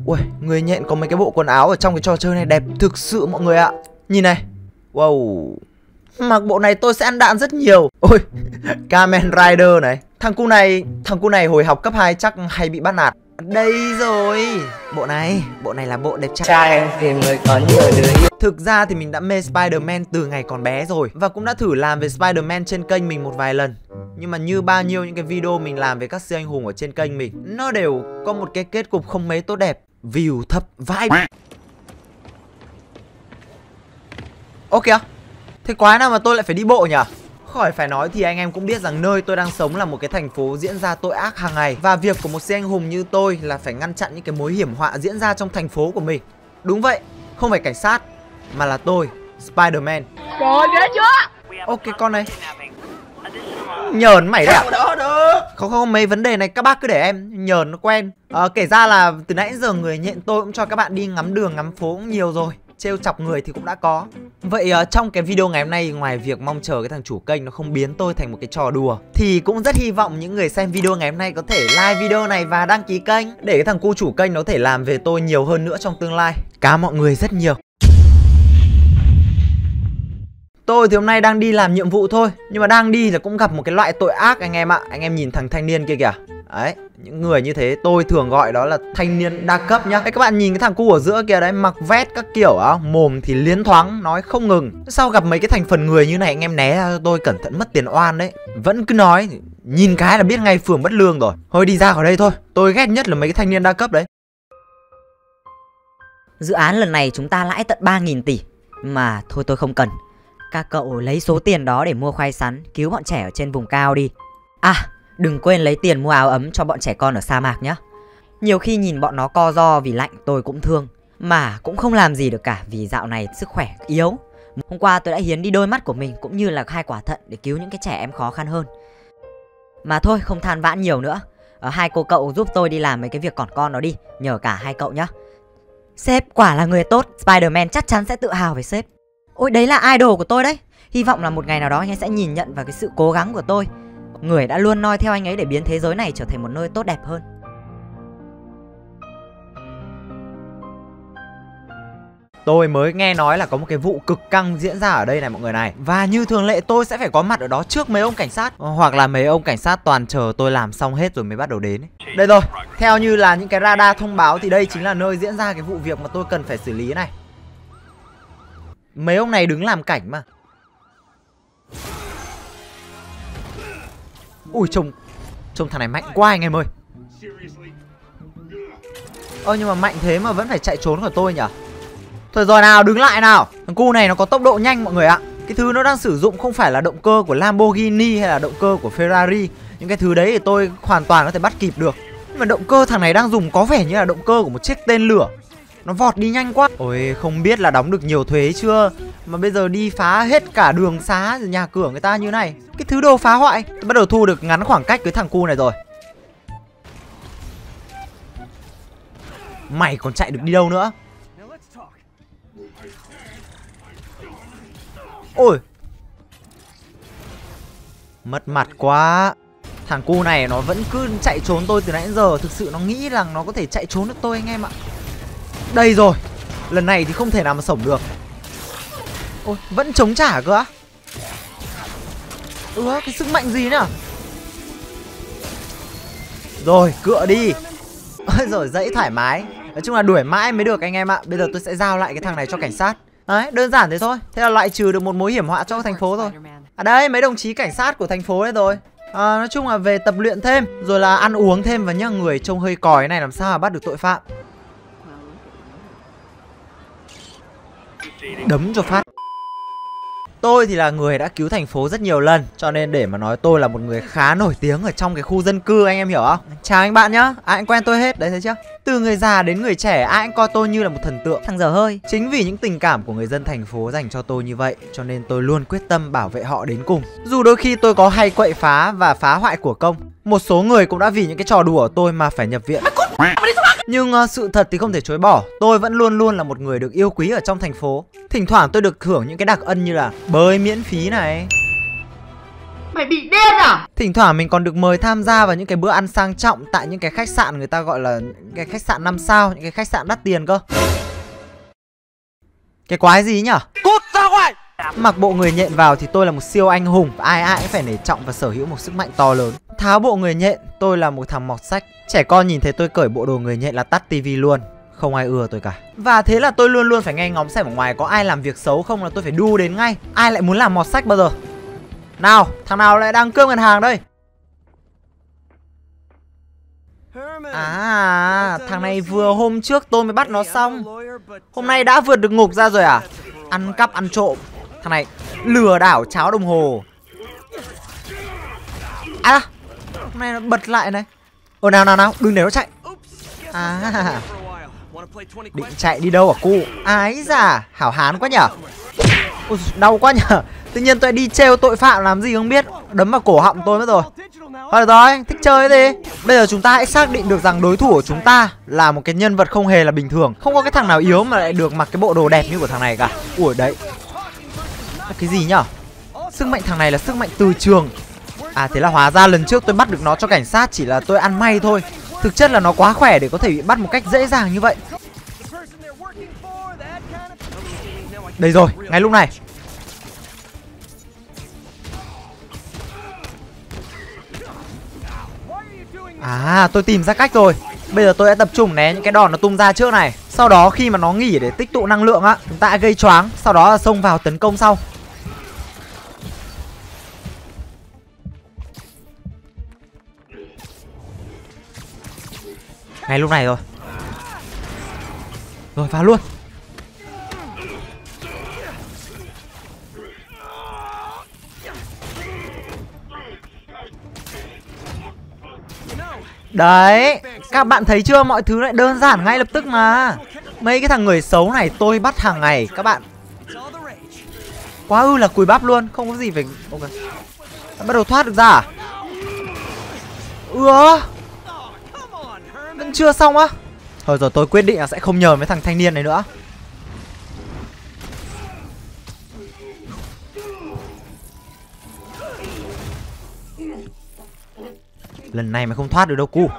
Ui, người nhện có mấy cái bộ quần áo ở trong cái trò chơi này đẹp thực sự mọi người ạ. Nhìn này. Wow. Mặc bộ này tôi sẽ ăn đạn rất nhiều. Ôi, Kamen Rider này. Thằng cu này hồi học cấp 2 chắc hay bị bắt nạt. Đây rồi. Bộ này là bộ đẹp trai thì mới có nhiều đứa yêu. Thực ra thì mình đã mê Spider-Man từ ngày còn bé rồi. Và cũng đã thử làm về Spider-Man trên kênh mình một vài lần. Nhưng mà như bao nhiêu những cái video mình làm về các siêu anh hùng ở trên kênh mình, nó đều có một cái kết cục không mấy tốt đẹp. View thấp vãi. Ô kìa. Thế quái nào mà tôi lại phải đi bộ nhỉ? Khỏi phải nói thì anh em cũng biết rằng nơi tôi đang sống là một cái thành phố diễn ra tội ác hàng ngày. Và việc của một siêu anh hùng như tôi là phải ngăn chặn những cái mối hiểm họa diễn ra trong thành phố của mình. Đúng vậy, không phải cảnh sát, mà là tôi, Spider-Man. Rồi ghê chưa? Ok con này. Nhờn mày đấy à? Không, mấy vấn đề này các bác cứ để em. Nhờn nó quen. Kể ra là từ nãy giờ người nhện tôi cũng cho các bạn đi ngắm đường ngắm phố cũng nhiều rồi. Trêu chọc người thì cũng đã có. Vậy trong cái video ngày hôm nay, ngoài việc mong chờ cái thằng chủ kênh nó không biến tôi thành một cái trò đùa, thì cũng rất hy vọng những người xem video ngày hôm nay có thể like video này và đăng ký kênh, để cái thằng cu chủ kênh nó có thể làm về tôi nhiều hơn nữa trong tương lai. Cảm ơn mọi người rất nhiều. Tôi thì hôm nay đang đi làm nhiệm vụ thôi, nhưng mà đang đi là cũng gặp một cái loại tội ác anh em ạ. Anh em nhìn thằng thanh niên kia kìa. Đấy, những người như thế tôi thường gọi đó là thanh niên đa cấp nhá. Đấy, các bạn nhìn cái thằng cu ở giữa kìa đấy, mặc vest các kiểu á, mồm thì liến thoáng, nói không ngừng. Sao gặp mấy cái thành phần người như này anh em né ra cho tôi, cẩn thận mất tiền oan đấy. Vẫn cứ nói, nhìn cái là biết ngay phường bất lương rồi. Thôi đi ra khỏi đây thôi, tôi ghét nhất là mấy cái thanh niên đa cấp đấy. Dự án lần này chúng ta lãi tận 3.000 tỷ. Mà thôi tôi không cần. Các cậu lấy số tiền đó để mua khoai sắn, cứu bọn trẻ ở trên vùng cao đi. À, đừng quên lấy tiền mua áo ấm cho bọn trẻ con ở sa mạc nhé. Nhiều khi nhìn bọn nó co ro vì lạnh tôi cũng thương, mà cũng không làm gì được cả vì dạo này sức khỏe yếu. Hôm qua tôi đã hiến đi đôi mắt của mình cũng như là 2 quả thận để cứu những cái trẻ em khó khăn hơn. Mà thôi không than vãn nhiều nữa. Hai cô cậu giúp tôi đi làm mấy cái việc còn con đó đi, nhờ cả hai cậu nhé. Sếp quả là người tốt, Spider-Man chắc chắn sẽ tự hào về sếp. Ôi đấy là idol của tôi đấy. Hy vọng là một ngày nào đó anh ấy sẽ nhìn nhận vào cái sự cố gắng của tôi. Người đã luôn noi theo anh ấy để biến thế giới này trở thành một nơi tốt đẹp hơn. Tôi mới nghe nói là có một cái vụ cực căng diễn ra ở đây này mọi người này. Và như thường lệ tôi sẽ phải có mặt ở đó trước mấy ông cảnh sát. Hoặc là mấy ông cảnh sát toàn chờ tôi làm xong hết rồi mới bắt đầu đến ấy. Đây rồi, theo như là những cái radar thông báo thì đây chính là nơi diễn ra cái vụ việc mà tôi cần phải xử lý này. Mấy ông này đứng làm cảnh mà. Ui trông thằng này mạnh quá anh em ơi. Nhưng mà mạnh thế mà vẫn phải chạy trốn của tôi nhỉ. Thôi rồi nào, đứng lại nào. Thằng cu này nó có tốc độ nhanh mọi người ạ. Cái thứ nó đang sử dụng không phải là động cơ của Lamborghini hay là động cơ của Ferrari. Những cái thứ đấy thì tôi hoàn toàn có thể bắt kịp được. Nhưng mà động cơ thằng này đang dùng có vẻ như là động cơ của một chiếc tên lửa. Nó vọt đi nhanh quá. Ôi không biết là đóng được nhiều thuế chưa, mà bây giờ đi phá hết cả đường xá nhà cửa người ta như này. Cái thứ đồ phá hoại. Tôi bắt đầu thu được ngắn khoảng cách với thằng cu này rồi. Mày còn chạy được đi đâu nữa. Ôi mất mặt quá. Thằng cu này nó vẫn cứ chạy trốn tôi từ nãy đến giờ. Thực sự nó nghĩ rằng nó có thể chạy trốn được tôi anh em ạ. Đây rồi. Lần này thì không thể nào mà xổng được. Ôi vẫn chống trả cơ á. Cái sức mạnh gì nữa. Rồi cựa đi. Rồi dãy thoải mái. Nói chung là đuổi mãi mới được anh em ạ. Bây giờ tôi sẽ giao lại cái thằng này cho cảnh sát. Đấy đơn giản thế thôi. Thế là loại trừ được một mối hiểm họa cho thành phố rồi. À đây mấy đồng chí cảnh sát của thành phố đấy rồi. Nói chung là về tập luyện thêm, rồi là ăn uống thêm. Và nhá, người trông hơi còi này làm sao mà bắt được tội phạm. Đấm cho phát. Tôi thì là người đã cứu thành phố rất nhiều lần, cho nên để mà nói tôi là một người khá nổi tiếng ở trong cái khu dân cư, anh em hiểu không? Chào anh bạn nhá, ai cũng quen tôi hết, đấy thấy chưa? Từ người già đến người trẻ, ai cũng coi tôi như là một thần tượng. Thằng dở hơi. Chính vì những tình cảm của người dân thành phố dành cho tôi như vậy, cho nên tôi luôn quyết tâm bảo vệ họ đến cùng. Dù đôi khi tôi có hay quậy phá và phá hoại của công, một số người cũng đã vì những cái trò đùa của tôi mà phải nhập viện. Nhưng sự thật thì không thể chối bỏ. Tôi vẫn luôn luôn là một người được yêu quý ở trong thành phố. Thỉnh thoảng tôi được hưởng những cái đặc ân như là bơi miễn phí này, Mày bị điên à? Thỉnh thoảng mình còn được mời tham gia vào những cái bữa ăn sang trọng tại những cái khách sạn người ta gọi là những cái khách sạn 5 sao, những cái khách sạn đắt tiền cơ. Cái quái gì nhỉ? Cút ra ngoài! Mặc bộ người nhện vào thì tôi là một siêu anh hùng, ai ai cũng phải nể trọng và sở hữu một sức mạnh to lớn. Tháo bộ người nhện, tôi là một thằng mọt sách. Trẻ con nhìn thấy tôi cởi bộ đồ người nhện là tắt tivi luôn. Không ai ưa tôi cả. Và thế là tôi luôn luôn phải nghe ngóng xem ở ngoài có ai làm việc xấu không là tôi phải đu đến ngay. Ai lại muốn làm mọt sách bao giờ? Nào, thằng nào lại đang cướp ngân hàng đây? À, thằng này vừa hôm trước tôi mới bắt nó xong. Hôm nay đã vượt được ngục ra rồi à? Ăn cắp ăn trộm. Thằng này lừa đảo cháo đồng hồ. À, hôm nay nó bật lại này. Nào, đừng để nó chạy. À, định chạy đi đâu à cu? Ái da, hảo hán quá nhở. Ôi, đau quá nhở. Tự nhiên tôi đi trêu tội phạm làm gì không biết. Đấm vào cổ họng tôi mất rồi. Thôi được rồi, thích chơi gì. Bây giờ chúng ta hãy xác định được rằng đối thủ của chúng ta là một cái nhân vật không hề là bình thường. Không có cái thằng nào yếu mà lại được mặc cái bộ đồ đẹp như của thằng này cả. Ủa đấy. Cái gì nhở? Sức mạnh thằng này là sức mạnh từ trường. À thế là hóa ra lần trước tôi bắt được nó cho cảnh sát chỉ là tôi ăn may thôi. Thực chất là nó quá khỏe để có thể bị bắt một cách dễ dàng như vậy. Đây rồi, ngay lúc này. À, tôi tìm ra cách rồi. Bây giờ tôi đã tập trung né những cái đòn nó tung ra trước này. Sau đó khi mà nó nghỉ để tích tụ năng lượng á, chúng ta gây choáng. Sau đó là xông vào tấn công sau. Ngay lúc này rồi. Rồi vào luôn. Đấy, các bạn thấy chưa, mọi thứ lại đơn giản ngay lập tức mà. Mấy cái thằng người xấu này tôi bắt hàng ngày các bạn. Quá ư là cùi bắp luôn, không có gì phải. Ok, bắt đầu thoát được ra à? Vẫn chưa xong á. Thôi rồi tôi quyết định là sẽ không nhờ mấy thằng thanh niên này nữa. Lần này mày không thoát được đâu cu.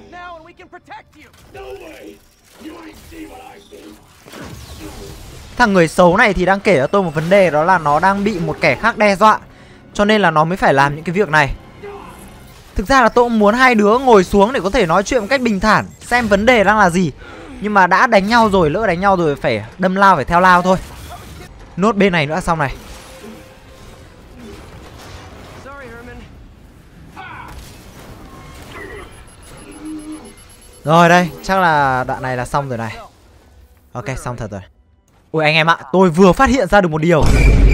Thằng người xấu này thì đang kể cho tôi một vấn đề, đó là nó đang bị một kẻ khác đe dọa, cho nên là nó mới phải làm những cái việc này. Thực ra là tôi cũng muốn hai đứa ngồi xuống để có thể nói chuyện một cách bình thản, xem vấn đề đang là gì. Nhưng mà đã đánh nhau rồi, lỡ đánh nhau rồi phải đâm lao phải theo lao thôi. Nốt bên này nữa xong này. Rồi đây, chắc là đoạn này là xong rồi này. Ok, xong thật rồi. Ôi anh em ạ, tôi vừa phát hiện ra được một điều.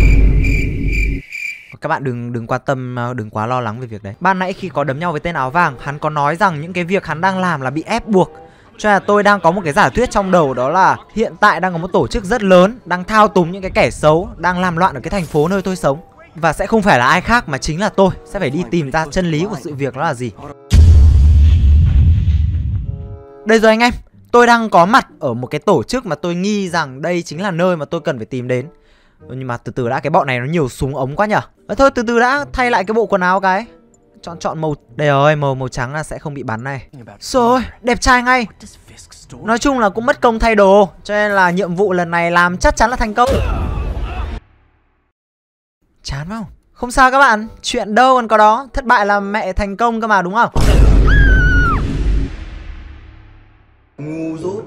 Các bạn đừng quan tâm, đừng quá lo lắng về việc đấy. Ban nãy khi có đấm nhau với tên áo vàng, hắn có nói rằng những cái việc hắn đang làm là bị ép buộc. Cho nên là tôi đang có một cái giả thuyết trong đầu, đó là hiện tại đang có một tổ chức rất lớn đang thao túng những cái kẻ xấu, đang làm loạn ở cái thành phố nơi tôi sống. Và sẽ không phải là ai khác mà chính là tôi sẽ phải đi tìm ra chân lý của sự việc đó là gì. Đây rồi anh em, tôi đang có mặt ở một cái tổ chức mà tôi nghi rằng đây chính là nơi mà tôi cần phải tìm đến. Nhưng mà từ từ đã, cái bọn này nó nhiều súng ống quá nhở. Thôi từ từ đã, thay lại cái bộ quần áo cái. Chọn màu. Đây rồi, màu trắng là sẽ không bị bắn này. Rồi, đẹp trai ngay. Nói chung là cũng mất công thay đồ, cho nên là nhiệm vụ lần này làm chắc chắn là thành công. Chán không? Không sao các bạn, chuyện đâu còn có đó. Thất bại là mẹ thành công cơ mà, đúng không? Ngu dốt.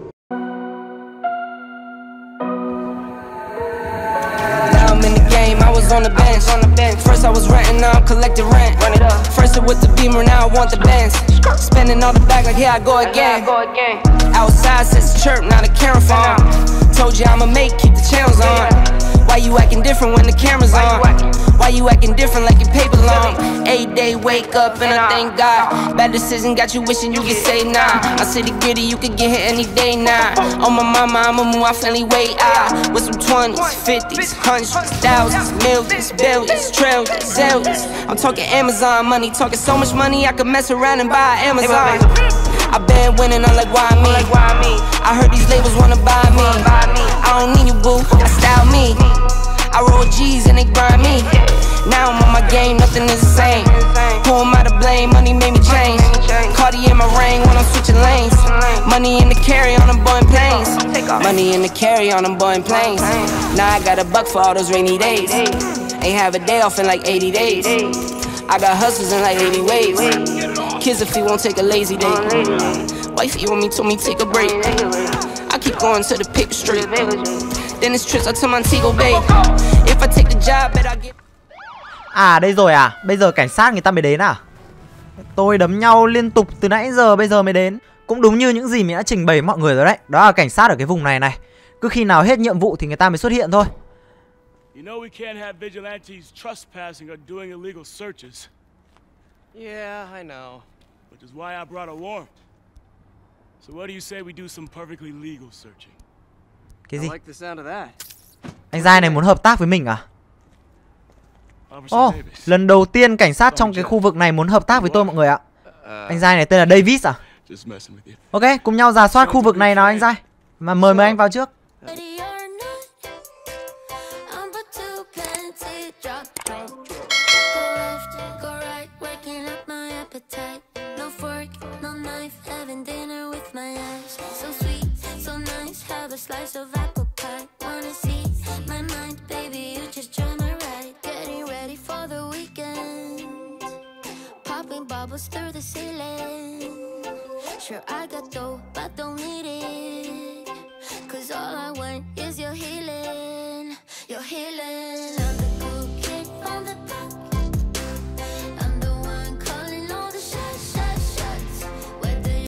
I was on the bench. First I was renting, now I'm collecting rent. First it was the Beamer, now I want the Benz. Spending all the back like here I go again. Outside says the chirp, now the camera phone. Told you I'ma make, keep the channels on. Why you acting different when the camera's on? Why you acting different like your paper long? 8 day wake up and I thank God. Bad decision got you wishing you could say nah. I say the gritty, you could get hit any day now. On my mama, I'ma move my family way out. With some 20s, 50s, hundreds, thousands, millions, billions, trillions, zillions. I'm talking Amazon money, talking so much money I could mess around and buy Amazon. I been winning, I'm like, why me? I heard these labels wanna buy me. I don't need you, boo, I style me. I roll G's and they grind me. Now I'm on my game, nothing is the same. Money in the carry on them Boeing planes. Now I got a buck for all those rainy days. Ain't have a day off in like 80 days. I got hustles in like 80 ways. Kids if you won't take a lazy day. Wifey with me told me take a break. I keep going to the paper street. Then it's trips out to Montego Bay. If I take the job, bet I get. À đây rồi à, bây giờ cảnh sát người ta mới đến à? Tôi đấm nhau liên tục từ nãy giờ bây giờ mới đến. Cũng đúng như những gì mình đã trình bày với mọi người rồi đấy. Đó là cảnh sát ở cái vùng này này. Cứ khi nào hết nhiệm vụ thì người ta mới xuất hiện thôi. You know we can't have vigilantes trespassing or doing illegal searches. Yeah, I know. Which is why I brought a warrant. So what do you say we do some perfectly legal searching? Cái gì? I like the sound of that. Anh Giai này muốn hợp tác với mình à? Officer Oh, Davis. lần đầu tiên cảnh sát trong cái khu vực này muốn hợp tác với tôi mọi người ạ. Anh Giai này tên là Davis à? Just messing with you. Ok, cùng nhau rà soát khu vực này nào anh Giai. Mà mời anh vào trước. Ready or not, I'm about to plant it, drop. Go left, go right, working up my appetite. No fork, no knife, having dinner with my eyes. So sweet, so nice, have a slice of apple pie. Wanna see my mind, baby, you just join my ride. Getting ready for the weekend, popping bubbles through the ceiling. Sure I got dough, but don't need it. 'Cause all I want